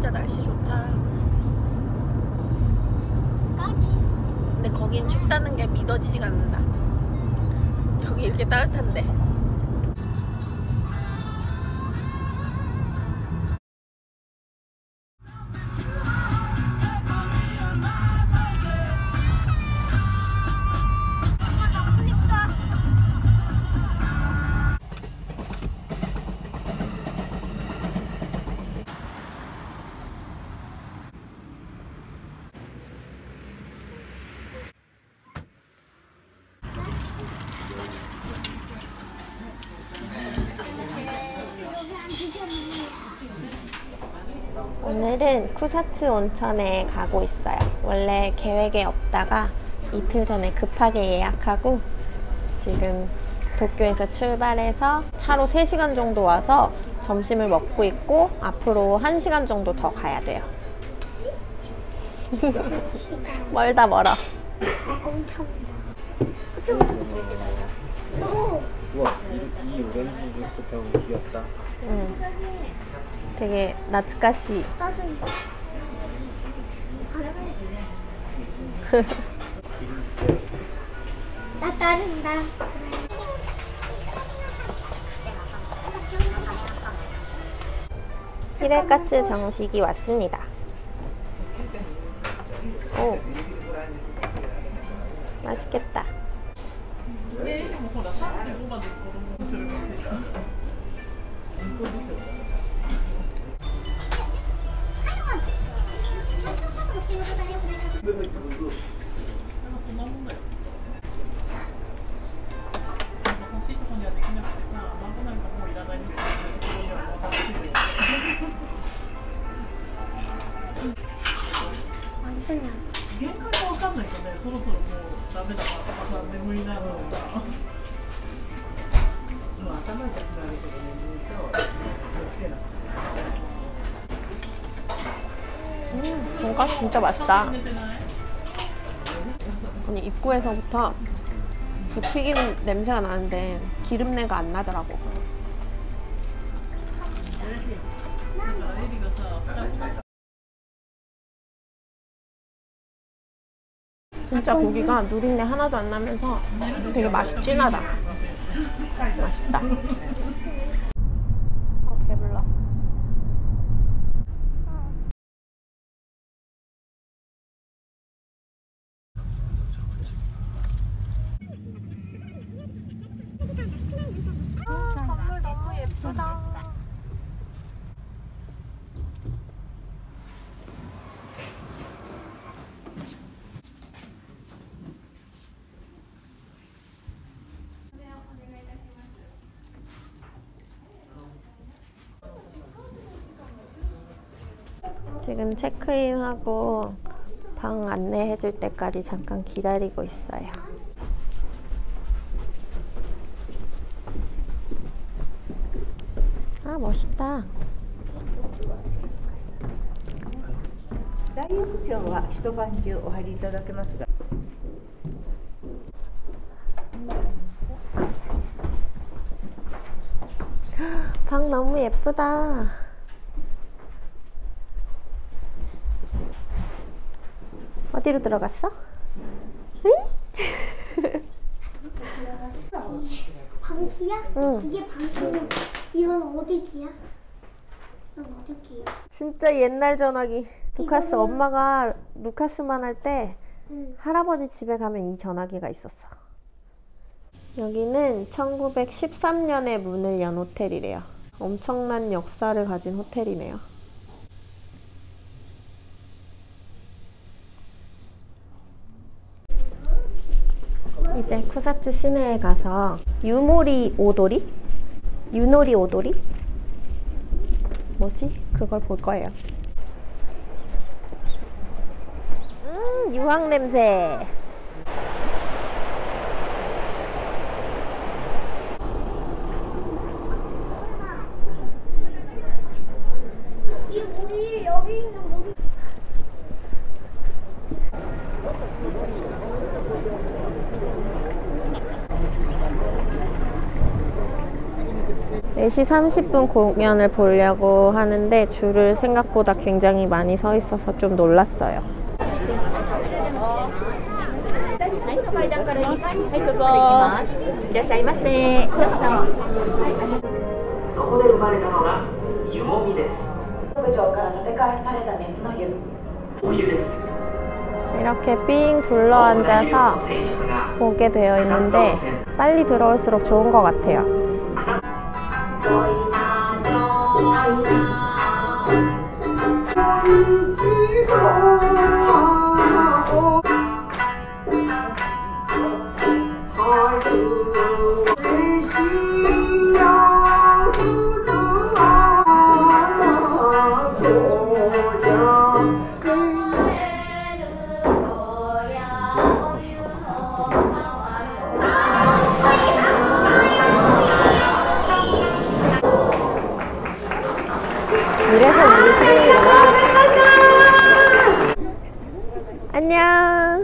진짜 날씨 좋다. 근데 거긴 춥다는 게 믿어지지가 않는다. 여기 이렇게 따뜻한데. 오늘은 쿠사츠 온천에 가고 있어요. 원래 계획에 없다가 이틀 전에 급하게 예약하고 지금 도쿄에서 출발해서 차로 3시간 정도 와서 점심을 먹고 있고 앞으로 1시간 정도 더 가야 돼요. 멀다 멀어. 엄청. 우와, 이 오렌지 주스 병 귀엽다. 응. 되게 나츠카시. 나중에. 나 따른다. 히레카츠 정식이 왔습니다. 오, 맛있겠다. 돈가스 진짜 맛있다. 아니 입구에서부터 그 튀김 냄새가 나는데 기름내가 안 나더라고. 진짜 고기가 누린내 하나도 안 나면서 되게 맛이 진하다. 맛있다. 배불러. 건물 너무 예쁘다. 지금 체크인하고 방 안내해줄 때까지 잠깐 기다리고 있어요. 아, 멋있다. 大浴場は一晩中お入りいただけますが。 방 너무 예쁘다. 어디로 들어갔어? 응? 방키야? 응. 이게 방키면 이건 어디 기야? 이건 어디 기야? 진짜 옛날 전화기. 루카스 엄마가 루카스만 할 때 응. 할아버지 집에 가면 이 전화기가 있었어. 여기는 1913년에 문을 연 호텔이래요. 엄청난 역사를 가진 호텔이네요. 이제 쿠사츠 시내에 가서 유모리 오도리? 유노리 오도리? 뭐지? 그걸 볼 거예요. 유황 냄새. 우리 여기 있는 목이 4시 30분 공연을 보려고 하는데 줄을 생각보다 굉장히 많이 서 있어서 좀 놀랐어요. 이렇게 삥 둘러앉아서 보게 되어 있는데 빨리 들어올수록 좋은 것 같아요. 이래서 우리 시간이구나. 안녕.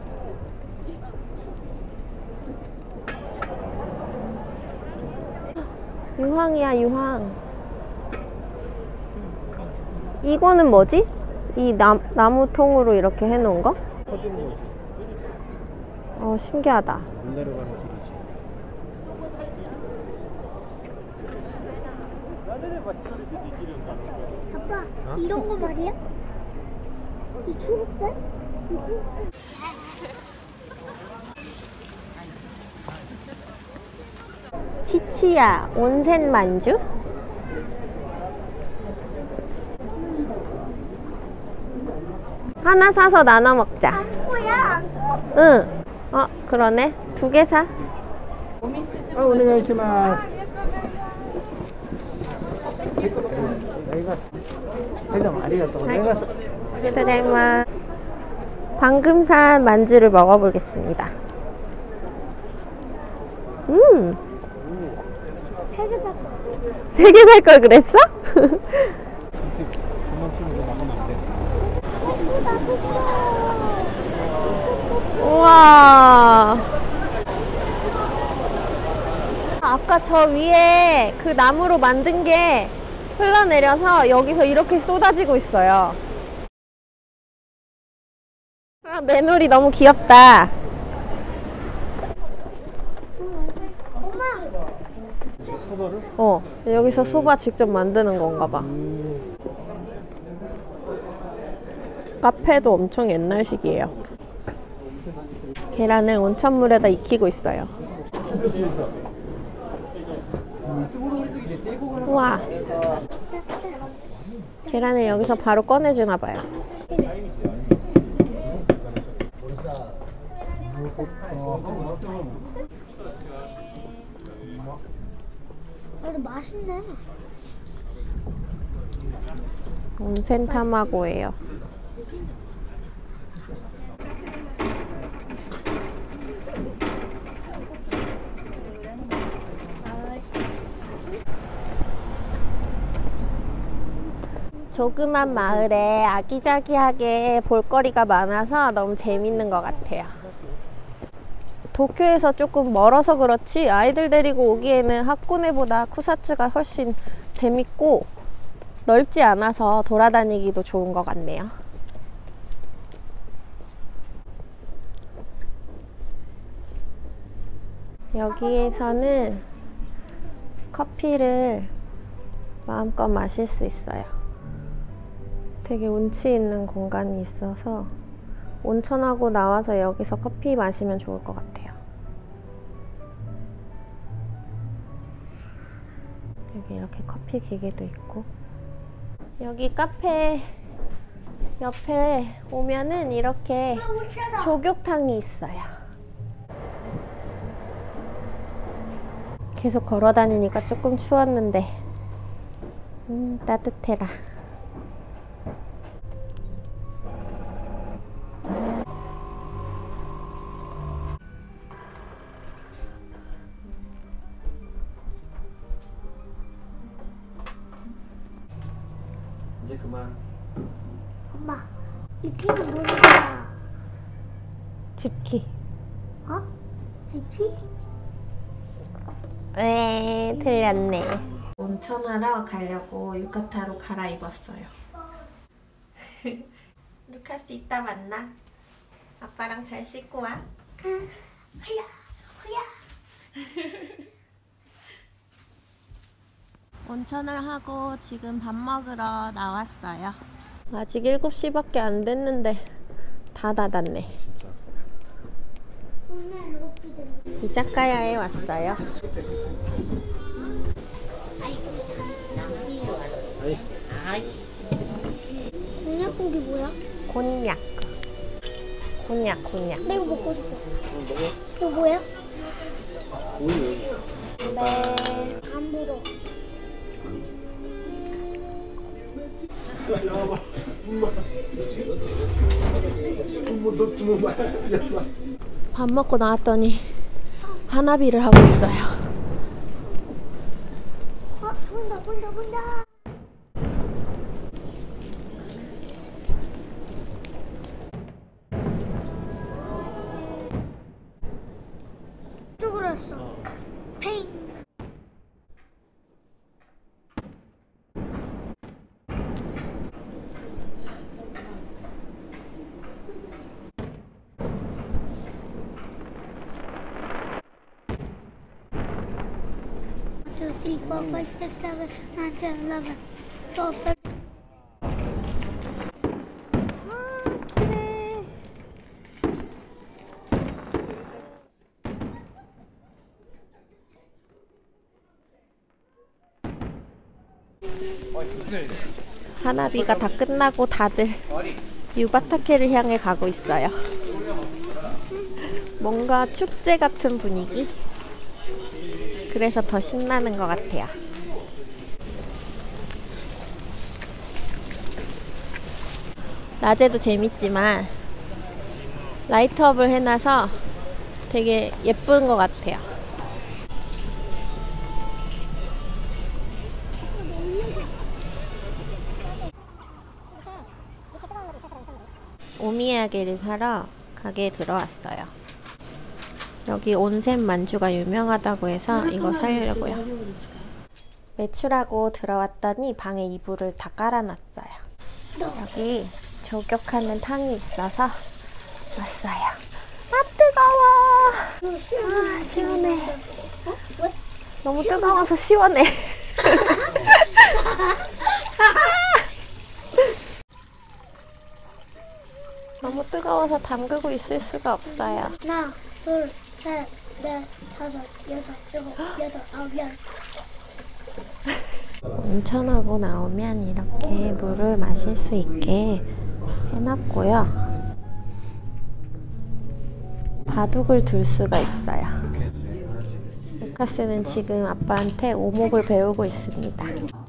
유황이야, 유황. 이거는 뭐지? 이 나무 통으로 이렇게 해놓은 거? 퍼지는 거지. 신기하다. 물 내려가는 길이지. 아빠, 이런 거 말이야? 이 초록색? 이 초록색? 치치야 온센 만주? 하나 사서 나눠 먹자. 뭐야? 응. 그러네. 2개 사. お願いします。はい、どうもありがとうございます。 고자이마스. 방금 산 만주를 먹어보겠습니다. 3개 샀어. 3개 살 걸 그랬어? 우와. 아까 저 위에 그 나무로 만든 게 흘러내려서 여기서 이렇게 쏟아지고 있어요. 매놀이 너무 귀엽다. 여기서 소바 직접 만드는 건가 봐. 카페도 엄청 옛날식이에요. 계란을 온천물에다 익히고 있어요. 우와. 계란을 여기서 바로 꺼내주나 봐요. 그래도 맛있네. 온센 타마고예요. 조그만 마을에 아기자기하게 볼거리가 많아서 너무 재밌는 것 같아요. 도쿄에서 조금 멀어서 그렇지 아이들 데리고 오기에는 하코네보다 쿠사츠가 훨씬 재밌고 넓지 않아서 돌아다니기도 좋은 것 같네요. 여기에서는 커피를 마음껏 마실 수 있어요. 되게 운치 있는 공간이 있어서 온천하고 나와서 여기서 커피 마시면 좋을 것 같아요. 여기 이렇게 커피 기계도 있고, 여기 카페 옆에 오면은 이렇게 조격탕이 있어요. 계속 걸어 다니니까 조금 추웠는데 따뜻해라. 이제 그만. 엄마, 이 키는 뭐야? 집키. 어? 집키? 에, 틀렸네. 온천하러 가려고 유카타로 갈아입었어요. 루카스 이따 만나. 아빠랑 잘 씻고 와. 후야 후야. 온천을 하고 지금 밥 먹으러 나왔어요. 아직 7시밖에 안 됐는데 다 닫았네. 이자카야에 왔어요. 곤약 고기 뭐야? 곤약. 곤약. 나 이거 먹고 싶어. 이거 뭐야? 네. 안 물어. 밥 먹고 나왔더니 하나비를 하고 있어요. 본다. 이쪽으로 왔어. 팽. Two, three, four, five, six, seven, 9, 10, 11, 12, 13. 하나비가 다 끝나고 다들 유바타케를 향해 가고 있어요. 뭔가 축제 같은 분위기? 그래서 더 신나는 것 같아요. 낮에도 재밌지만 라이트업을 해놔서 되게 예쁜 것 같아요. 오미야게를 사러 가게에 들어왔어요. 여기 온센 만주가 유명하다고 해서 이거 사려고요. 매출하고 들어왔더니 방에 이불을 다 깔아놨어요. 여기 저격하는 탕이 있어서 왔어요. 아 뜨거워. 아 시원해. 너무 뜨거워서 시원해. 너무 뜨거워서 담그고 있을 수가 없어요. 하나, 둘, 셋, 넷, 다섯, 여섯, 일곱, 여덟, 아홉, 열. 온천하고 나오면 이렇게 물을 마실 수 있게 해놨고요. 바둑을 둘 수가 있어요. 루카스는 지금 아빠한테 오목을 배우고 있습니다.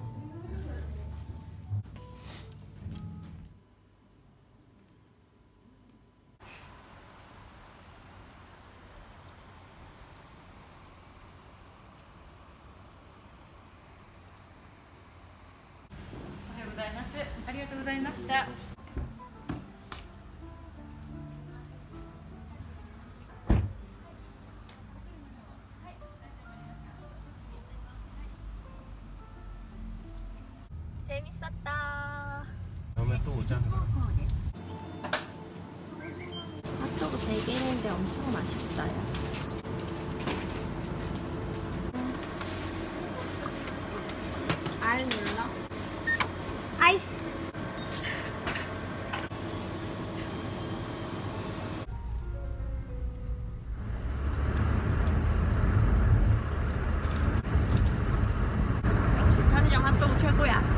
재밌었다. 다음에 또 오자. 핫도그 100개인데 엄청 맛있어요. 알 눌러. 아이스. 역시 편의점 핫도그 최고야.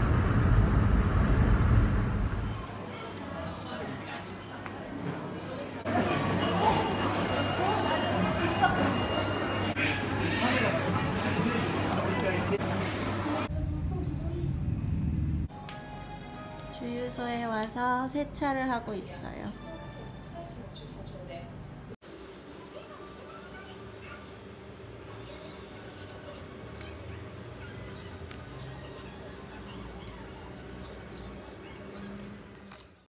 주유소에 와서 세차를 하고 있어요.